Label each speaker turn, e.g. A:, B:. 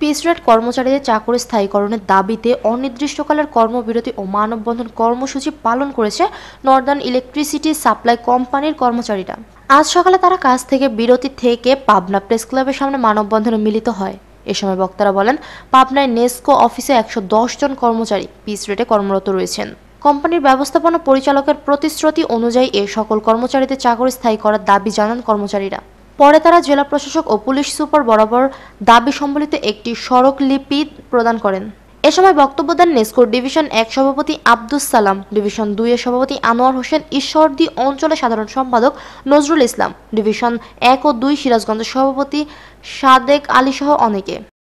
A: Piece rate কর্মচারীদের চাকরি স্থায়ীকরণের দাবিতে অনির্দিষ্টকালের কর্মবিরতি ও মানববন্ধন কর্মসূচি পালন করেছে নর্দার্ন ইলেকট্রিসিটি সাপ্লাই কোম্পানির কর্মচারীরা। আজ সকালে তারা কাজ থেকে বিরতি থেকে পাবনা প্রেস ক্লাবের সামনে মানববন্ধনে মিলিত হয়। এ সময় বক্তারা বলেন, পাবনায় নেসকো অফিসে 110 জন কর্মচারী পিস রেটে কর্মরত রয়েছেন। কোম্পানির ব্যবস্থাপনা পরিচালকের প্রতিশ্রুতি অনুযায়ী এ সকল কর্মচারীদের চাকরি স্থায়ী করার দাবি জানান কর্মচারীরা। পরে তারা জেলা প্রশাসক ও পুলিশ সুপার বরাবর দাবি সম্বলিত একটি স্মারকলিপি প্রদান করেন। এ সময় বক্তব্য দেন নেসকোর ডিভিশন 1 সভাপতি আব্দুস সালাম, ডিভিশন 2 এর সভাপতি আনোয়ার হোসেন, ঈশ্বরদী অঞ্চলের সাধারণ সম্পাদক নজরুল ইসলাম, ডিভিশন 1 ও 2 সিরাজগঞ্জের সভাপতি সাদেক আলী সহ অনেকে।